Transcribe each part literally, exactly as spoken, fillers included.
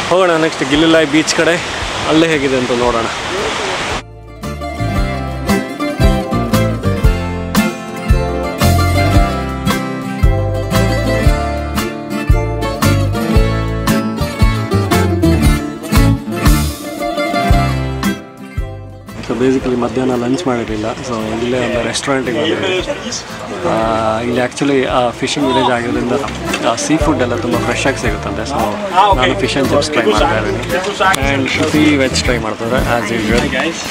ಹೋಗೋಣ next ಗಿಲಿಲಾಯ್ beach ಕಡೆ, ಅಲ್ಲೇ ಹೇಗಿದೆ ಅಂತ ನೋಡೋಣ. ಸೊ ಬೇಸಿಕಲಿ ಮಧ್ಯಾಹ್ನ ಲಂಚ್ ಮಾಡಿರಲಿಲ್ಲ. ಸೊ ಇಲ್ಲೇ ಒಂದು ರೆಸ್ಟೋರೆಂಟಿಗೆ ಬಂದಿದ್ದೀವಿ. ಇಲ್ಲಿ ಆ್ಯಕ್ಚುಲಿ ಫಿಶಿಂಗ್ ವಿಲೇಜ್ ಆಗಿರೋದ್ರಿಂದ ಸೀ ಫುಡ್ ಎಲ್ಲ ತುಂಬ ಫ್ರೆಶ್ ಆಗಿ ಸಿಗುತ್ತಂತೆ. ಸೊ ನಾನು ಫಿಶ್ ಆ್ಯಂಡ್ ಚಿಪ್ಸ್ ಟ್ರೈ ಮಾಡ್ತಾ ಇದ್ದೀನಿ ಆ್ಯಂಡ್ ಶ್ರುತಿ ವೆಜ್ ಟ್ರೈ ಮಾಡ್ತಾರೆ as usual.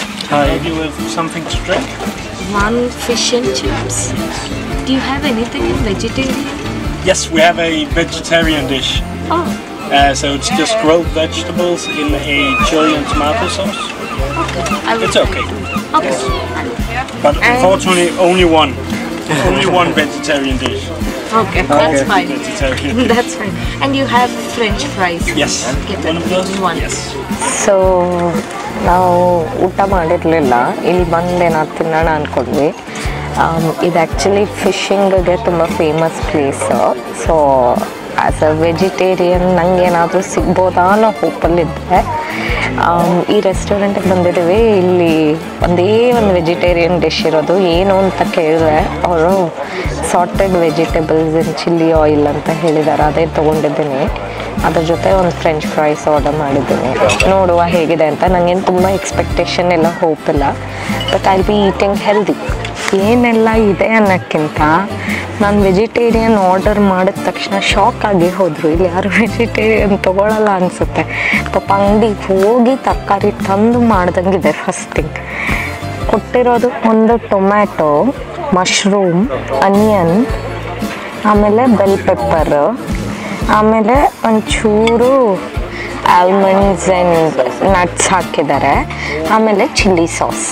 One fish and chips. Do you have anything in vegetarian? Yes, we have a vegetarian dish. Oh. Uh, so it's just grilled vegetables in a chili and tomato sauce. Okay. I will It's okay. Okay. Yes. But unfortunately, only one. Only one vegetarian dish. Okay, that's Okay. fine. Vegetarian. That's fine. And you have French fries. Yes. Get One that. of those? Give me one. Yes. So ನಾವು ಊಟ ಮಾಡಿರಲಿಲ್ಲ, ಇಲ್ಲಿ ಬಂದೇನಾದ್ರು ತಿನ್ನೋಣ ಅಂದ್ಕೊಂಡ್ವಿ. ಇದು actually ಫಿಶಿಂಗ್ಗೆ ತುಂಬ famous place. So as a vegetarian ನನಗೇನಾದರೂ ಸಿಗ್ಬೋದಾ ಅನ್ನೋ ಹೋಪಲ್ಲಿದ್ದೆ. ಈ ರೆಸ್ಟೋರೆಂಟಿಗೆ ಬಂದಿದ್ದೀವಿ. ಇಲ್ಲಿ ಒಂದೇ ಒಂದು ವೆಜಿಟೇರಿಯನ್ ಡಿಶ್ ಇರೋದು. ಏನು ಅಂತ ಕೇಳಿದ್ರೆ ಅವರು sorted vegetables in chilli oil ಅಂತ ಹೇಳಿದ್ದಾರೆ. ಅದೇ ತೊಗೊಂಡಿದ್ದೀನಿ. ಅದ್ರ ಜೊತೆ ಒಂದು ಫ್ರೆಂಚ್ ಫ್ರೈಸ್ ಆರ್ಡರ್ ಮಾಡಿದ್ದೀನಿ. ನೋಡುವ ಹೇಗಿದೆ ಅಂತ. ನನಗೇನು ತುಂಬ ಎಕ್ಸ್ಪೆಕ್ಟೇಷನ್ ಇಲ್ಲ, ಹೋಪ್ ಇಲ್ಲ. But I be eating healthy. ಏನೆಲ್ಲ ಇದೆ ಅನ್ನೋಕ್ಕಿಂತ ನಾನು ವೆಜಿಟೇರಿಯನ್ ಆರ್ಡರ್ ಮಾಡಿದ ತಕ್ಷಣ ಶಾಕ್ ಆಗಿ ಹೋದರು. ಇಲ್ಲಿ ಯಾರು ವೆಜಿಟೇರಿಯನ್ ತೊಗೊಳ್ಳಲ್ಲ ಅನಿಸುತ್ತೆ. ಪಾಪ ಅಂಗಡಿಗೆ ಹೋಗಿ ತರಕಾರಿ ತಂದು ಮಾಡ್ದಂಗಿದೆ. ಫಸ್ಟ್ ಥಿಂಗ್ ಕೊಟ್ಟಿರೋದು ಒಂದು ಟೊಮ್ಯಾಟೊ, ಮಶ್ರೂಮ್, ಅನಿಯನ್, ಆಮೇಲೆ ಬೆಲ್ ಪೆಪ್ಪರ್, ಆಮೇಲೆ ಒಂಚೂರು ಆಲ್ಮಂಡ್ಸ್ ಆ್ಯಂಡ್ ನಟ್ಸ್ ಹಾಕಿದ್ದಾರೆ, ಆಮೇಲೆ chilli sauce.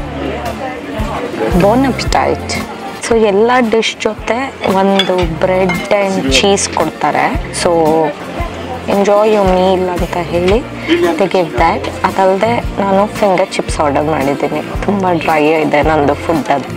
Bon appetit. So ಎಲ್ಲ ಡಿಶ್ ಜೊತೆ ಒಂದು ಬ್ರೆಡ್ ಆ್ಯಂಡ್ ಚೀಸ್ ಕೊಡ್ತಾರೆ. ಸೊ ಎಂಜಾಯ್ ಯು ಮೀಲ್ ಅಂತ ಹೇಳಿ ದೇ ಗಿವ್ ದ್ಯಾಟ್. ಅದಲ್ಲದೆ ನಾನು ಫಿಂಗರ್ ಚಿಪ್ಸ್ ಆರ್ಡರ್ ಮಾಡಿದ್ದೀನಿ. ತುಂಬ ಡ್ರೈ ಇದೆ ನಂದು ಫುಡ್ ಅಂತ.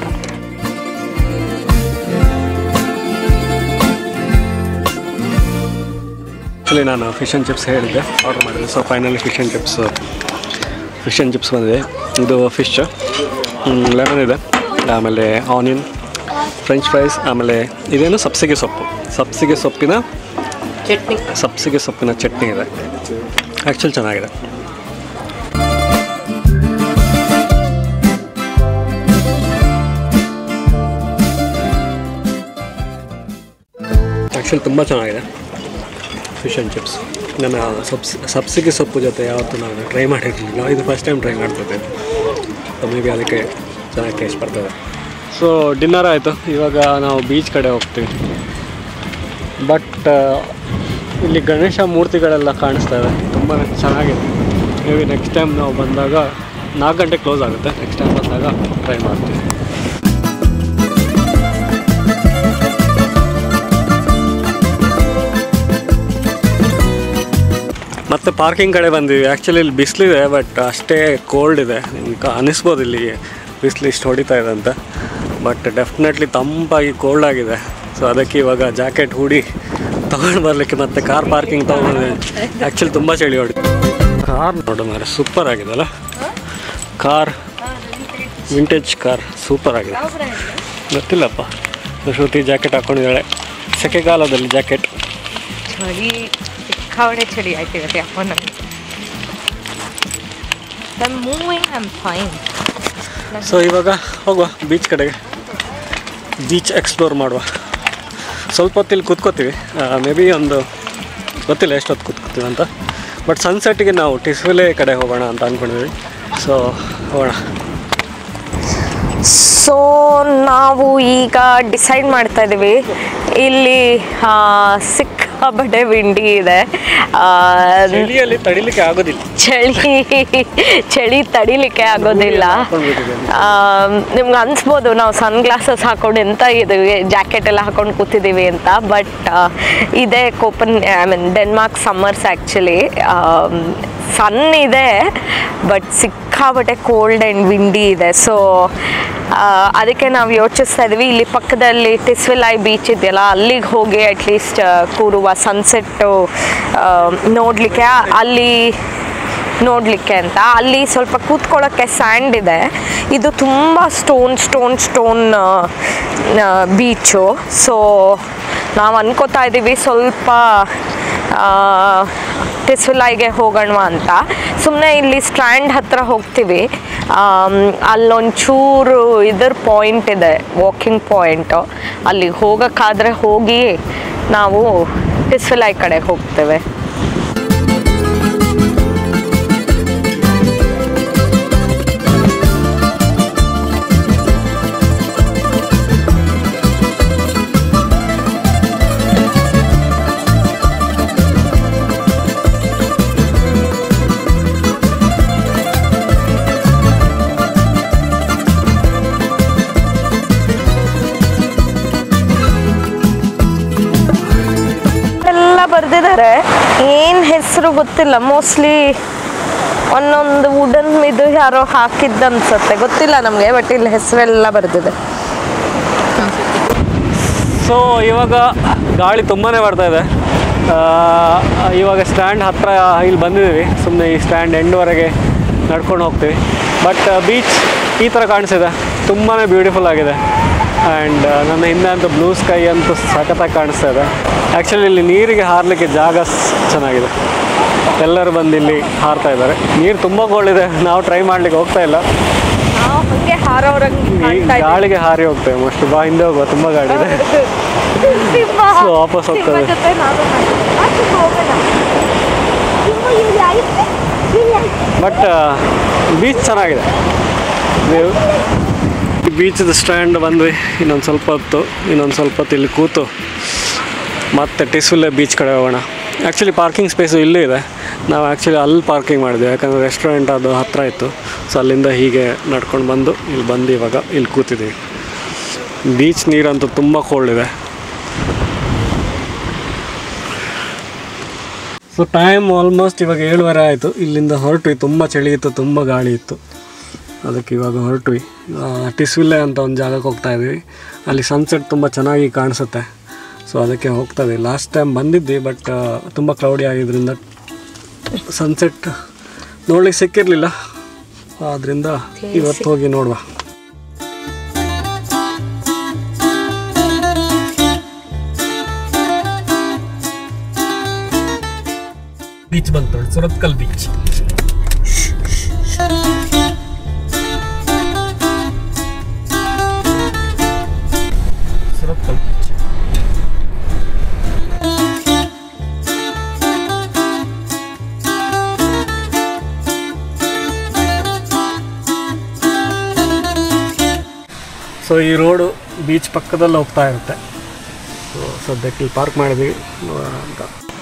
ಆ್ಯಕ್ಚುಲಿ ನಾನು ಫಿಶ್ ಆ್ಯಂಡ್ ಚಿಪ್ಸ್ ಹೇಳಿದ್ದೆ, ಆರ್ಡರ್ ಮಾಡಿದ್ದೆ. So finally fish and chips fish and chips ಬಂದಿದೆ. ಇದು ಫಿಶ್ ಲೆಮನ್ ಇದೆ, ಆಮೇಲೆ ಆನಿಯನ್, ಫ್ರೆಂಚ್ ಫ್ರೈಸ್, ಆಮೇಲೆ ಇದೇನು ಸಬ್ಸಿಗೆ ಸೊಪ್ಪು ಸಬ್ಸಿಗೆ ಸೊಪ್ಪಿನ ಚಟ್ನಿ ಸಬ್ಸಿಗೆ ಸೊಪ್ಪಿನ ಚಟ್ನಿ ಇದೆ. ಆ್ಯಕ್ಚುಲಿ ಚೆನ್ನಾಗಿದೆ. ಆ್ಯಕ್ಚುಲಿ ತುಂಬ ಚೆನ್ನಾಗಿದೆ ಫಿಶ್ ಆ್ಯಂಡ್ ಚಿಪ್ಸ್. ನನ್ನ ಸಬ್ಸ್ ಸಬ್ಸಿಗೆ ಸೊಪ್ಪು ಜೊತೆ ಯಾವತ್ತೂ ನಾನು ಟ್ರೈ ಮಾಡಿರಲಿಲ್ಲ. ಇದು ಫಸ್ಟ್ ಟೈಮ್ ಟ್ರೈ ಮಾಡ್ತಿದ್ದೆ. ಮೇ ಬಿ ಅದಕ್ಕೆ ಚೆನ್ನಾಗಿ ಟೇಸ್ಟ್ ಬರ್ತದೆ. ಸೊ ಡಿನ್ನರ್ ಆಯಿತು. ಇವಾಗ ನಾವು ಬೀಚ್ ಕಡೆ ಹೋಗ್ತೀವಿ. ಬಟ್ ಇಲ್ಲಿ ಗಣೇಶ ಮೂರ್ತಿಗಳೆಲ್ಲ ಕಾಣಿಸ್ತಾ ಇದೆ, ತುಂಬ ಚೆನ್ನಾಗಿದೆ. ಮೇ ಬಿ ನೆಕ್ಸ್ಟ್ ಟೈಮ್ ನಾವು ಬಂದಾಗ ನಾಲ್ಕು ಗಂಟೆ ಕ್ಲೋಸ್ ಆಗುತ್ತೆ. ನೆಕ್ಸ್ಟ್ ಟೈಮ್ ಬಂದಾಗ ಟ್ರೈ ಮಾಡ್ತೀವಿ. ಮತ್ತು ಪಾರ್ಕಿಂಗ್ ಕಡೆ ಬಂದಿವಿ. ಆ್ಯಕ್ಚುಲಿ ಇಲ್ಲಿ ಬಿಸಿಲಿದೆ, ಬಟ್ ಅಷ್ಟೇ ಕೋಲ್ಡ್ ಇದೆ. ನಿಮ್ಗೆ ಅನ್ನಿಸ್ಬೋದು ಇಲ್ಲಿ ಬಿಸಿಲು ಇಷ್ಟು ಹೊಡಿತಾ ಇದೆ ಅಂತ. ಬಟ್ ಡೆಫಿನೆಟ್ಲಿ ತಂಪಾಗಿ ಕೋಲ್ಡ್ ಆಗಿದೆ. ಸೊ ಅದಕ್ಕೆ ಇವಾಗ ಜಾಕೆಟ್ ಹೂಡಿ ತೊಗೊಂಡು ಬರಲಿಕ್ಕೆ ಮತ್ತು ಕಾರ್ ಪಾರ್ಕಿಂಗ್ ತೊಗೊಂಡು ಆ್ಯಕ್ಚುಲಿ ತುಂಬ ಚಳಿ ಹೊಡಿ. ಕಾರ್ ನೋಡು ಮಾರೆ, ಸೂಪರ್ ಆಗಿದೆ ಅಲ್ಲ ಕಾರ್. ವಿಂಟೇಜ್ ಕಾರ್ ಸೂಪರ್ ಆಗಿದೆ. ಗೊತ್ತಿಲ್ಲಪ್ಪ. ಶ್ರುತಿ ಜಾಕೆಟ್ ಹಾಕ್ಕೊಂಡಿದ್ದಾಳೆ. ಸೆಕೆಗಾಲದಲ್ಲಿ ಜಾಕೆಟ್. ಚಳಿ ಸಿಕ್ಕಾವಡೆ ಚಳಿ ಆಯ್ತು ಇವತ್ತು ಯಾಕೋ ನನಗೆ. ಸೊ ಇವಾಗ ಹೋಗುವ ಬೀಚ್ ಕಡೆಗೆ. ಬೀಚ್ ಎಕ್ಸ್ಪ್ಲೋರ್ ಮಾಡುವ. ಸ್ವಲ್ಪ ಹೊತ್ತಿಲ್ಲಿ ಕೂತ್ಕೋತೀವಿ. ಮೇ ಬಿ ಒಂದು ಗೊತ್ತಿಲ್ಲ ಎಷ್ಟೊತ್ತು ಕೂತ್ಕೋತೀವಿ ಅಂತ. ಬಟ್ ಸನ್ಸೆಟ್ಟಿಗೆ ನಾವು ಟಿಸ್ವಿಲೆ ಕಡೆ ಹೋಗೋಣ ಅಂತ ಅಂದ್ಕೊಂಡಿದ್ವಿ. ಸೊ ಹೋಗೋಣ. ಸೊ ನಾವು ಈಗ ಡಿಸೈಡ್ ಮಾಡ್ತಾ ಇದ್ದೀವಿ. ಇಲ್ಲಿ ಸಿಕ್ಕಾಪಟ್ಟೆ ವಿಂಡಿ ಇದೆ. ಚಳಿಯಲ್ಲಿ ತಡಿಲಿಕ್ಕೆ ಆಗೋದಿಲ್ಲ. ಚಳಿ ಚಳಿ ತಡಿಲಿಕ್ಕೆ ಆಗೋದಿಲ್ಲ. ನಿಮ್ಗೆ ಅನ್ಸ್ಬೋದು ನಾವು ಸನ್ ಗ್ಲಾಸಸ್ ಹಾಕೊಂಡು ಎಂತ ಇದೀವಿ, ಜಾಕೆಟ್ ಎಲ್ಲ ಹಾಕೊಂಡು ಕೂತಿದ್ದೀವಿ ಅಂತ. ಬಟ್ ಇದೇ ಕೋಪನ್ I mean Denmark summers. Actually sun ಇದೆ, ಬಟ್ ಸಿಕ್ಕ ಸಿಕ್ಕಾಬಟ್ಟೆ ಕೋಲ್ಡ್ ಆ್ಯಂಡ್ ವಿಂಡಿ ಇದೆ. ಸೊ ಅದಕ್ಕೆ ನಾವು ಯೋಚಿಸ್ತಾ ಇದ್ವಿ ಇಲ್ಲಿ ಪಕ್ಕದಲ್ಲಿ ಟಿಸ್ವಿಲೈ ಬೀಚ್ ಇದೆಯಲ್ಲ ಅಲ್ಲಿಗೆ ಹೋಗಿ ಅಟ್ಲೀಸ್ಟ್ ಕೂರುವ ಸನ್ಸೆಟ್ಟು ನೋಡಲಿಕ್ಕೆ ಅಲ್ಲಿ ನೋಡಲಿಕ್ಕೆ ಅಂತ. ಅಲ್ಲಿ ಸ್ವಲ್ಪ ಕೂತ್ಕೊಳ್ಳೋಕ್ಕೆ ಸ್ಯಾಂಡ್ ಇದೆ. ಇದು ತುಂಬ stone stone stone beach. So ನಾವು ಅನ್ಕೋತಾ ಇದ್ದೀವಿ ಸ್ವಲ್ಪ ಟಿಸ್ವಿಲೈಗೆ ಹೋಗೋಣ ಅಂತ. ಸುಮ್ಮನೆ ಇಲ್ಲಿ ಸ್ಟ್ರ್ಯಾಂಡ್ ಹತ್ರ ಹೋಗ್ತೀವಿ. ಅಲ್ಲೊಂಚೂರು ಇದರ ಪಾಯಿಂಟ್ ಇದೆ, ವಾಕಿಂಗ್ ಪಾಯಿಂಟು. ಅಲ್ಲಿಗೆ ಹೋಗೋಕ್ಕಾದರೆ ಹೋಗಿ ನಾವು ಟಿಸ್ವಿಲೈ ಕಡೆ ಹೋಗ್ತೇವೆ. ಬರ್ದಿದ್ದಾರೆ, ಏನು ಹೆಸರು ಗೊತ್ತಿಲ್ಲ. ಮೋಸ್ಟ್ಲಿ ಒಂದೊಂದು ವುಡನ್ ಇದು ಯಾರೋ ಹಾಕಿದ್ದ ಅನ್ಸುತ್ತೆ, ಗೊತ್ತಿಲ್ಲ ನಮಗೆ. ಬಟ್ ಇಲ್ಲಿ ಹೆಸರೆಲ್ಲ ಬರ್ದಿದೆ. ಸೊ ಇವಾಗ ಗಾಳಿ ತುಂಬಾ ಬರ್ತಾ ಇದೆ. ಇವಾಗ ಸ್ಟ್ಯಾಂಡ್ ಹತ್ರ ಇಲ್ಲಿ ಬಂದಿದ್ದೀವಿ. ಸುಮ್ಮನೆ ಈ ಸ್ಟ್ಯಾಂಡ್ ಎಂಡ್ವರೆಗೆ ನಡ್ಕೊಂಡು ಹೋಗ್ತೀವಿ. ಬಟ್ ಬೀಚ್ ಈ ಥರ ಕಾಣಿಸಿದೆ, ತುಂಬಾ ಬ್ಯೂಟಿಫುಲ್ ಆಗಿದೆ. ಆ್ಯಂಡ್ ನನ್ನ ಹಿಂದೆ ಅಂತೂ ಬ್ಲೂ ಸ್ಕೈ ಅಂತೂ ಸಖತ್ತಾಗಿ ಕಾಣಿಸ್ತಾ ಇದೆ. ಆ್ಯಕ್ಚುಲಿ ಇಲ್ಲಿ ನೀರಿಗೆ ಹಾರಲಿಕ್ಕೆ ಜಾಗ ಚೆನ್ನಾಗಿದೆ. ಎಲ್ಲರೂ ಬಂದು ಇಲ್ಲಿ ಹಾರ್ತಾ ಇದ್ದಾರೆ. ನೀರು ತುಂಬ ಕೋಲ್ಡಿದೆ, ನಾವು ಟ್ರೈ ಮಾಡ್ಲಿಕ್ಕೆ ಹೋಗ್ತಾ ಇಲ್ಲ. ಗಾಳಿಗೆ ಹಾರಿ ಹೋಗ್ತೇವೆ ಮೋಸ್ಟ್. ಬಾ ಹಿಂದೆ ಹೋಗುವ, ತುಂಬ ಗಾಡಿ ಇದೆ. ಸೊ ವಾಪಸ್ ಹೋಗ್ತದೆ. ಬಟ್ ಬೀಚ್ ಚೆನ್ನಾಗಿದೆ. ನೀವು ಬೀಚದ ಸ್ಟ್ಯಾಂಡ್ ಬಂದ್ವಿ. ಇನ್ನೊಂದು ಸ್ವಲ್ಪ ಹೊತ್ತು ಇನ್ನೊಂದು ಸ್ವಲ್ಪ ಹೊತ್ತು ಇಲ್ಲಿ ಕೂತು ಮತ್ತೆ ಟಿಸ್ವಿಲೈ ಬೀಚ್ ಕಡೆ ಹೋಗೋಣ. ಆ್ಯಕ್ಚುಲಿ ಪಾರ್ಕಿಂಗ್ ಸ್ಪೇಸು ಇಲ್ಲೇ ಇದೆ. ನಾವು ಆ್ಯಕ್ಚುಲಿ ಅಲ್ಲಿ ಪಾರ್ಕಿಂಗ್ ಮಾಡಿದ್ವಿ, ಯಾಕಂದರೆ ರೆಸ್ಟೋರೆಂಟ್ ಅದು ಹತ್ತಿರ ಇತ್ತು. ಸೊ ಅಲ್ಲಿಂದ ಹೀಗೆ ನಡ್ಕೊಂಡು ಬಂದು ಇಲ್ಲಿ ಬಂದು ಇವಾಗ ಇಲ್ಲಿ ಕೂತಿದ್ದೀವಿ. ಬೀಚ್ ನೀರಂತೂ ತುಂಬ ಕೋಲ್ಡ್ ಇದೆ. ಸೊ ಟೈಮ್ ಆಲ್ಮೋಸ್ಟ್ ಇವಾಗ ಏಳುವರೆ ಆಯಿತು. ಇಲ್ಲಿಂದ ಹೊರಟ್ವಿ. ತುಂಬ ಚಳಿ ಇತ್ತು, ತುಂಬ ಗಾಳಿ ಇತ್ತು. ಅದಕ್ಕೆ ಇವಾಗ ಹೊರಟ್ವಿ. ಟಿಸ್ವಿಲೈ ಅಂತ ಒಂದು ಜಾಗಕ್ಕೆ ಹೋಗ್ತಾ ಇದ್ವಿ. ಅಲ್ಲಿ ಸನ್ಸೆಟ್ ತುಂಬ ಚೆನ್ನಾಗಿ ಕಾಣಿಸುತ್ತೆ. ಸೊ ಅದಕ್ಕೆ ಹೋಗ್ತಾ ಇದ್ವಿ. ಲಾಸ್ಟ್ ಟೈಮ್ ಬಂದಿದ್ವಿ, ಬಟ್ ತುಂಬ ಕ್ಲೌಡಿ ಆಗಿದ್ದರಿಂದ ಸನ್ಸೆಟ್ ನೋಡ್ಲಿಕ್ಕೆ ಸಿಕ್ಕಿರಲಿಲ್ಲ. ಆದ್ದರಿಂದ ಇವತ್ತು ಹೋಗಿ ನೋಡುವ. ಬೀಚ್ ಬಂತು, Surathkal beach. Surathkal beach so ಈ ರೋಡು ಬೀಚ್ ಪಕ್ಕದಲ್ಲಿ ಹೋಗ್ತಾ ಇರುತ್ತೆ. ಸೊ ಸದ್ಯಕ್ಕೆ ಇಲ್ಲಿ ಪಾರ್ಕ್ ಮಾಡಿದ್ವಿ ನೋಡೋಣ ಅಂತ.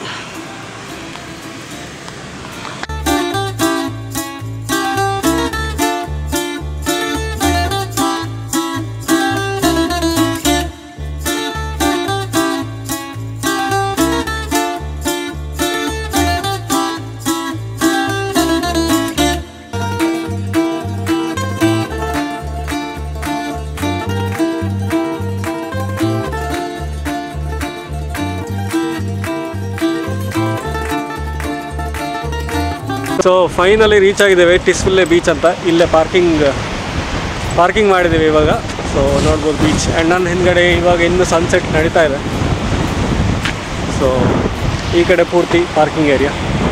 ಸೊ ಫೈನಲಿ ರೀಚ್ ಆಗಿದ್ದೇವೆ ಟಿಸ್ವಿಲೈ ಬೀಚ್ ಅಂತ. ಇಲ್ಲೇ ಪಾರ್ಕಿಂಗ್ ಪಾರ್ಕಿಂಗ್ ಮಾಡಿದ್ದೀವಿ ಇವಾಗ. ಸೊ ನೋಡ್ಬೋದು ಬೀಚ್. ಆ್ಯಂಡ್ ನನ್ನ ಹಿಂದ್ಗಡೆ ಇವಾಗ ಇನ್ನೂ ಸನ್ಸೆಟ್ ನಡೀತಾ ಇದೆ. ಸೊ ಈ ಕಡೆ ಪೂರ್ತಿ ಪಾರ್ಕಿಂಗ್ ಏರಿಯಾ.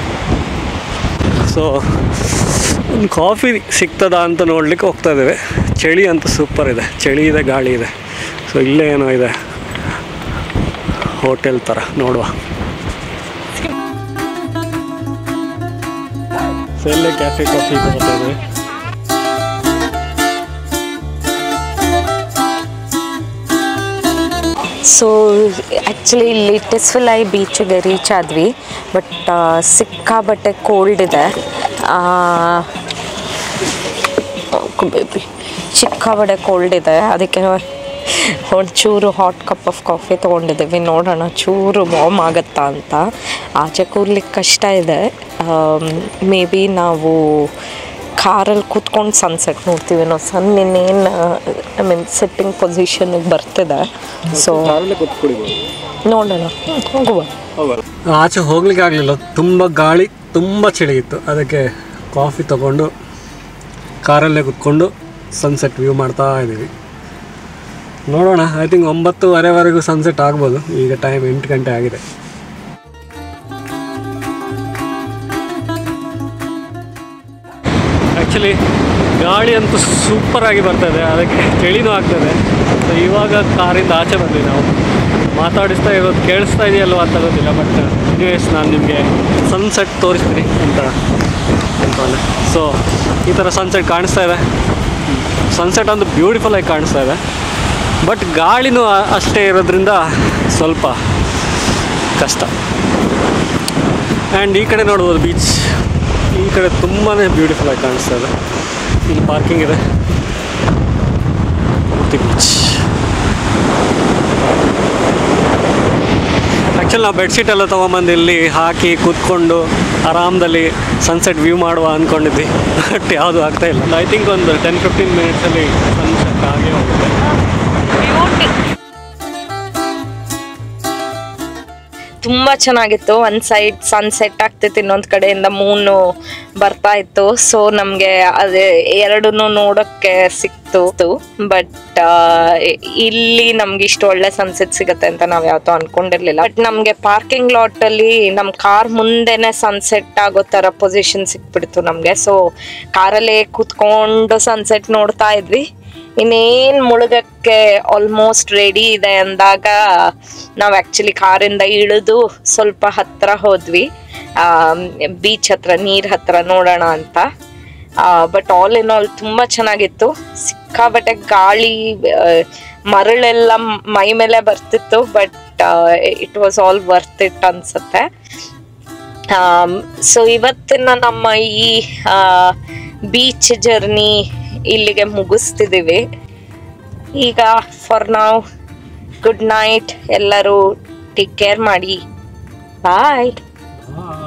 ಸೊ ಒಂದು ಕಾಫಿ ಸಿಗ್ತದಾ ಅಂತ ನೋಡಲಿಕ್ಕೆ ಹೋಗ್ತಾ ಇದ್ದೇವೆ. ಚಳಿ ಅಂತೂ ಸೂಪರ್ ಇದೆ, ಚಳಿ ಇದೆ, ಗಾಳಿ ಇದೆ. ಸೊ ಇಲ್ಲೇ ಏನೋ ಇದೆ ಹೋಟೆಲ್ ಥರ, ನೋಡುವ. ಸೊ ಇಲ್ಲೇ ಕ್ಯಾಫೆ ಕಾಫಿ ಬರ್ತಾ ಇದೆ. ಸೊ ಆ್ಯಕ್ಚುಲಿ ಇಲ್ಲಿ ಟಿಸ್ವಿಲೈ ಬೀಚಿಗೆ ರೀಚ್ ಆದ್ವಿ. ಬಟ್ ಸಿಕ್ಕಾಬಟ್ಟೆ ಕೋಲ್ಡ್ ಇದೆ. ಬೇಬಿ ಸಿಕ್ಕಾಬಟ್ಟೆ ಕೋಲ್ಡ್ ಇದೆ. ಅದಕ್ಕೆ ಒಂಚೂರು ಹಾಟ್ ಕಪ್ ಆಫ್ ಕಾಫಿ ತೊಗೊಂಡಿದ್ದೀವಿ. ನೋಡೋಣ ಚೂರು ವಾರ್ಮ್ ಆಗುತ್ತಾ ಅಂತ. ಆಚೆ ಕೂರ್ಲಿಕ್ಕೆ ಕಷ್ಟ ಇದೆ. ಮೇ ಬಿ ನಾವು ಕಾರಲ್ಲಿ ಕೂತ್ಕೊಂಡು ಸನ್ಸೆಟ್ ನೋಡ್ತೀವಿ ನಾವು. ಸನ್ ಇನ್ನೇನು ಐ ಮೀನ್ ಸಿಟ್ಟಿಂಗ್ ಪೊಸಿಷನ್ಗೆ ಬರ್ತಿದೆ. ಸೊ ನೋಡೋಣ, ಹೋಗುವ. ಆಚೆ ಹೋಗ್ಲಿಕ್ಕೆ ಆಗಲಿಲ್ಲ, ತುಂಬ ಗಾಳಿ, ತುಂಬ ಚಳಿ ಇತ್ತು. ಅದಕ್ಕೆ ಕಾಫಿ ತಗೊಂಡು ಕಾರಲ್ಲೇ ಕೂತ್ಕೊಂಡು ಸನ್ಸೆಟ್ ವ್ಯೂ ಮಾಡ್ತಾ ಇದ್ದೀವಿ. ನೋಡೋಣ, ಐ ಥಿಂಕ್ ಒಂಬತ್ತುವರೆವರೆಗೂ ಸನ್ಸೆಟ್ ಆಗ್ಬೋದು. ಈಗ ಟೈಮ್ ಎಂಟು ಗಂಟೆ ಆಗಿದೆ. ಆ್ಯಕ್ಚುಲಿ ಗಾಳಿ ಅಂತೂ ಸೂಪರಾಗಿ ಬರ್ತದೆ, ಅದಕ್ಕೆ ಚಳಿನೂ ಆಗ್ತದೆ. ಸೊ ಇವಾಗ ಕಾರಿಂದ ಆಚೆ ಬಂದ್ವಿ ನಾವು. ಮಾತಾಡಿಸ್ತಾ ಇರೋದು ಕೇಳಿಸ್ತಾ ಇದೆಯಲ್ವ ಅಂತ ಗೊತ್ತಿಲ್ಲ, ಬಟ್ ಎಸ್ ನಾನು ನಿಮಗೆ ಸನ್ಸೆಟ್ ತೋರಿಸ್ತೀನಿ ಅಂತ ಅಂದ್ಕೊಂಡೆ. ಸೊ ಈ ಥರ ಸನ್ಸೆಟ್ ಕಾಣಿಸ್ತಾ ಇದೆ. ಸನ್ಸೆಟ್ ಅಂತೂ ಬ್ಯೂಟಿಫುಲ್ಲಾಗಿ ಕಾಣಿಸ್ತಾ ಇದೆ, ಬಟ್ ಗಾಳಿನೂ ಅಷ್ಟೇ ಇರೋದ್ರಿಂದ ಸ್ವಲ್ಪ ಕಷ್ಟ. ಆ್ಯಂಡ್ ಈ ಕಡೆ ನೋಡ್ಬೋದು ಬೀಚ್, ಈ ಕಡೆ ತುಂಬಾ ಬ್ಯೂಟಿಫುಲ್ಲಾಗಿ ಕಾಣಿಸ್ತಾ ಇದೆ. ಇಲ್ಲಿ ಪಾರ್ಕಿಂಗ್ ಇದೆ, ಬೀಚ್. ಆ್ಯಕ್ಚುಲಿ ನಾವು ಬೆಡ್ಶೀಟ್ ಎಲ್ಲ ತೊಗೊಂಬಂದು ಇಲ್ಲಿ ಹಾಕಿ ಕೂತ್ಕೊಂಡು ಆರಾಮದಲ್ಲಿ ಸನ್ಸೆಟ್ ವ್ಯೂ ಮಾಡುವ ಅಂದ್ಕೊಂಡಿದ್ವಿ, ಬಟ್ ಯಾವುದು ಆಗ್ತಾಯಿಲ್ಲ. ಐ ಥಿಂಕ್ ಒಂದು ಟೆನ್ ಫಿಫ್ಟೀನ್ ಮಿನಿಟ್ಸಲ್ಲಿ ಸನ್ಸೆಟ್ ಆಗೇ ಹೋಗುತ್ತೆ. ತುಂಬ ಚೆನ್ನಾಗಿತ್ತು. ಒಂದು ಸೈಡ್ ಸನ್ಸೆಟ್ ಆಗ್ತಿತ್ತು, ಇನ್ನೊಂದು ಕಡೆಯಿಂದ ಮೂನು ಬರ್ತಾ ಇತ್ತು. ಸೊ ನಮಗೆ ಅದೇ ಎರಡೂ ನೋಡೋಕ್ಕೆ ಸಿಕ್ತು. ಬಟ್ ಇಲ್ಲಿ ನಮ್ಗೆ ಇಷ್ಟು ಒಳ್ಳೆ ಸನ್ಸೆಟ್ ಸಿಗುತ್ತೆ ಅಂತ ನಾವು ಯಾವತ್ತೂ ಅನ್ಕೊಂಡಿರ್ಲಿಲ್ಲ. ಬಟ್ ನಮಗೆ ಪಾರ್ಕಿಂಗ್ ಲಾಟಲ್ಲಿ ನಮ್ಮ ಕಾರ್ ಮುಂದೆನೆ ಸನ್ಸೆಟ್ ಆಗೋ ಥರ ಪೊಸಿಷನ್ ಸಿಕ್ಬಿಡ್ತು ನಮಗೆ. ಸೊ ಕಾರಲ್ಲೇ ಕೂತ್ಕೊಂಡು ಸನ್ಸೆಟ್ ನೋಡ್ತಾ ಇದ್ವಿ. ಇನ್ನೇನು ಮುಳುಗಕ್ಕೆ ಆಲ್ಮೋಸ್ಟ್ ರೆಡಿ ಇದೆ ಅಂದಾಗ ನಾವು ಆ್ಯಕ್ಚುಲಿ ಕಾರಿಂದ ಇಳಿದು ಸ್ವಲ್ಪ ಹತ್ತಿರ ಹೋದ್ವಿ, ಬೀಚ್ ಹತ್ರ, ನೀರ್ ಹತ್ರ ನೋಡೋಣ ಅಂತ. ಬಟ್ ಆಲ್ ಇನ್ ಆಲ್ ತುಂಬ ಚೆನ್ನಾಗಿತ್ತು. ಸಿಕ್ಕಾಬಟ್ಟೆ ಗಾಳಿ, ಮರಳೆಲ್ಲ ಮೈ ಮೇಲೆ ಬರ್ತಿತ್ತು. But it was all worth it ಅನ್ಸುತ್ತೆ. ಸೊ ಇವತ್ತಿನ ನಮ್ಮ ಈ ಬೀಚ್ ಜರ್ನಿ ಇಲ್ಲಿಗೆ ಮುಗಿಸ್ತಿದ್ದೀವಿ. ಈಗ ಫಾರ್ ನಾವ್ ಗುಡ್ ನೈಟ್. ಎಲ್ಲರೂ ಟೇಕ್ ಕೇರ್ ಮಾಡಿ. ಬಾಯ್.